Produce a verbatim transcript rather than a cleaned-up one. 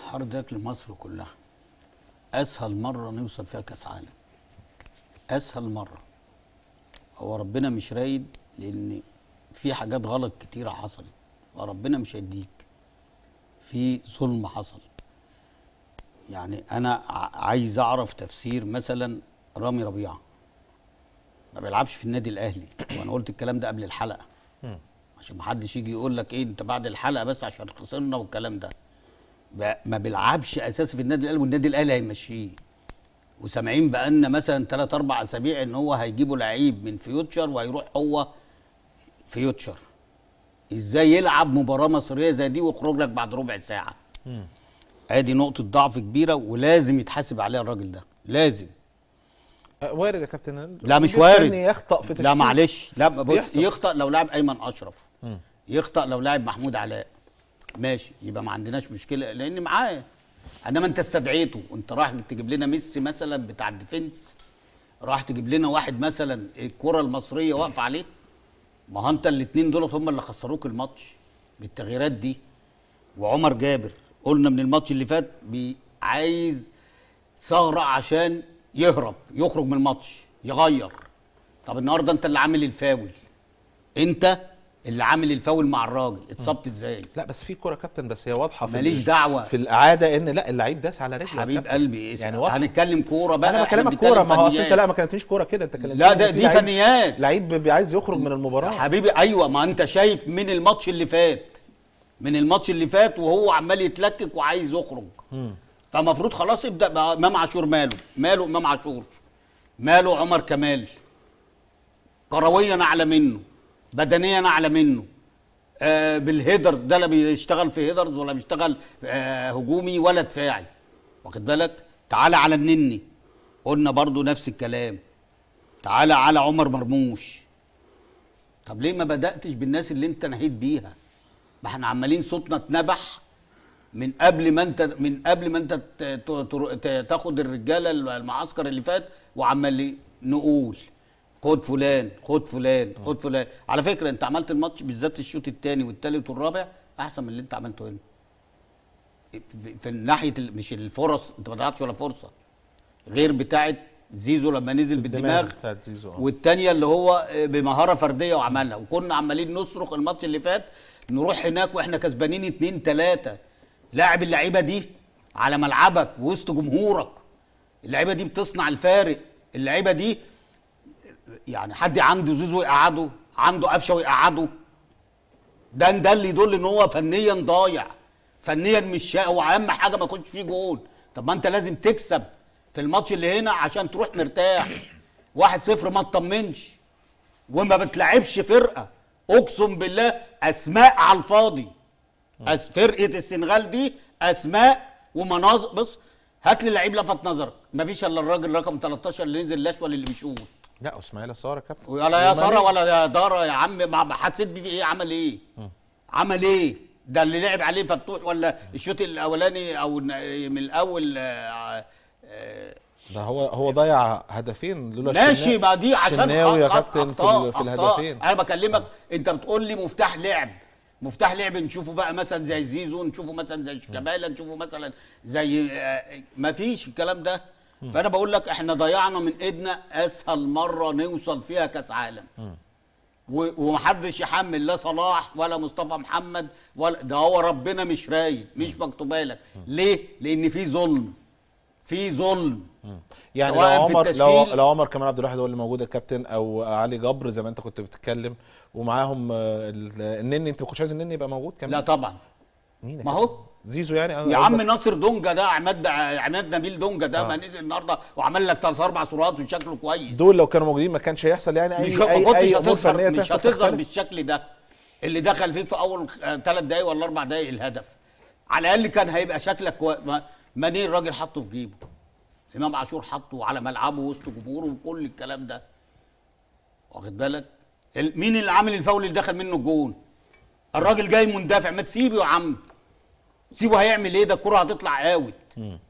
حضرتك لمصر كلها اسهل مره نوصل فيها كاس عالم، اسهل مره. هو ربنا مش رايد، لان في حاجات غلط كتيره حصلت وربنا مش هيديك. في ظلم حصل. يعني انا عايز اعرف تفسير مثلا رامي ربيعه ما بيلعبش في النادي الاهلي، وانا قلت الكلام ده قبل الحلقه عشان ما حدش يجي يقول لك ايه انت بعد الحلقه بس عشان خسرنا والكلام ده. ما بيلعبش اساسي في النادي الاهلي، والنادي الاهلي هيمشيه. وسامعين بقالنا مثلا ثلاث اربع اسابيع ان هو هيجيبوا لعيب من فيوتشر وهيروح هو فيوتشر. ازاي يلعب مباراه مصريه زي دي ويخرج لك بعد ربع ساعه؟ امم ادي نقطه ضعف كبيره ولازم يتحاسب عليها الراجل ده، لازم. وارد يا كابتن. لا مش وارد، يخطأ في تشكيل. لا معلش، لا بص، يخطأ لو لاعب ايمن اشرف، مم. يخطأ لو لاعب محمود علاء، ماشي، يبقى ما عندناش مشكله لان معاه. انما انت استدعيته، انت رايح تجيب لنا ميسي مثلا بتاع الديفنس، راح تجيب لنا واحد مثلا الكره المصريه واقفه عليه. ما هو انت الاثنين دول هم اللي خسروك الماتش بالتغييرات دي. وعمر جابر قلنا من الماتش اللي فات عايز ثغره عشان يهرب يخرج من الماتش يغير. طب النهارده انت اللي عامل الفاول، انت اللي عامل الفاول مع الراجل، اتصبت ازاي؟ لا بس في كوره كابتن، بس هي واضحه في ماليش دعوه في الاعاده ان لا اللعيب داس على رجله. حبيب قلبي يعني هنتكلم كوره بقى. انا بكلمك كوره، ما هو اصل انت لا ما كلمتنيش كوره كده، انت كلمتني لا ده دي فنيات. لعيب عايز يخرج من المباراه حبيبي. ايوه، ما انت شايف من الماتش اللي فات من الماتش اللي فات وهو عمال يتلكك وعايز يخرج. امم فمفروض خلاص يبدا. امام عاشور ماله ماله امام عاشور ماله عمر كمال، كرويا اعلى منه، بدنيا اعلى منه، آه بالهيدرز ده لا بيشتغل في هيدرز ولا بيشتغل آه هجومي ولا دفاعي، واخد بالك؟ تعالى على النني قلنا برضو نفس الكلام، تعالى على عمر مرموش. طب ليه ما بداتش بالناس اللي انت نهيت بيها؟ ما احنا عمالين صوتنا اتنبح من قبل ما انت من قبل ما انت تاخد الرجاله المعسكر اللي فات، وعمال نقول خد فلان خد فلان خد فلان. على فكره انت عملت الماتش بالذات الشوط الثاني والثالث والرابع احسن من اللي انت عملته هنا. في ناحيه مش الفرص، انت ما ضيعتش ولا فرصه غير بتاعه زيزو لما نزل بالدماغ، والثانيه اللي هو بمهاره فرديه وعملها. وكنا عمالين نصرخ الماتش اللي فات نروح هناك واحنا كسبانين اتنين تلاته. لاعب اللعيبه دي على ملعبك وسط جمهورك، اللعيبه دي بتصنع الفارق. اللعيبه دي يعني حد عنده زيزو يقعده، عنده قفشه ويقعده، ده ده اللي يدل ان هو فنيا ضايع، فنيا مش شا... واهم حاجه ما يكونش فيه جول. طب ما انت لازم تكسب في الماتش اللي هنا عشان تروح مرتاح. واحد صفر ما تطمنش وما بتلعبش فرقه، اقسم بالله اسماء على الفاضي. أس... فرقه السنغال دي اسماء ومناظر. بص هات لي لعيب لفت نظرك، مفيش الا الراجل رقم تلتاشر اللي نزل الاشول اللي بيشوط. لا اسماعيل ساره كابتن، ولا يا ساره ولا يا داره يا عم. ما حسيت بيه ايه؟ عمل ايه؟ م. عمل ايه؟ ده اللي لعب عليه فتوح ولا الشوط الاولاني او من الاول؟ آه آه ده هو هو ضيع هدفين لولا ماشي. ما دي عشان يا كابتن في, في الهدفين. انا بكلمك آه. انت بتقول لي مفتاح لعب، مفتاح لعب نشوفه بقى مثلا زي زيزو، نشوفه مثلا زي شيكابالا، نشوفه مثلا زي آه ما فيش الكلام ده. م. فانا بقول لك احنا ضيعنا من ايدنا اسهل مره نوصل فيها كاس عالم. م. ومحدش يحمل لا صلاح ولا مصطفى محمد ولا ده، هو ربنا مش رايد، مش مكتوبه لك. ليه؟ لان في ظلم، في ظلم. يعني لو عمر لو لو عمر كمال عبد الواحد هو اللي موجود الكابتن، او علي جبر زي ما انت كنت بتتكلم، ومعاهم النني، انت ما كنتش عايز النني يبقى موجود كمان؟ لا طبعا. مين ما هو زيزو يعني يا عم ناصر دونجا ده، عماد عماد نبيل دونجا ده، آه. ما نزل النهارده وعمل لك ثلاث اربع صورات وشكله كويس. دول لو كانوا موجودين ما كانش هيحصل يعني اي مش اي اي امور فنيه مش هتظهر بالشكل ده اللي دخل فيك في اول ثلاث دقايق ولا اربع دقايق الهدف. على الاقل كان هيبقى شكلك كويس. ماني الراجل حطه في جيبه، امام عاشور حطه على ملعبه وسط جمهوره وكل الكلام ده، واخد بالك؟ مين اللي عامل الفاول اللي دخل منه الجون؟ الراجل جاي مندفع. ما تسيبه يا عم، سيبه هيعمل ايه؟ ده الكره هتطلع اوت.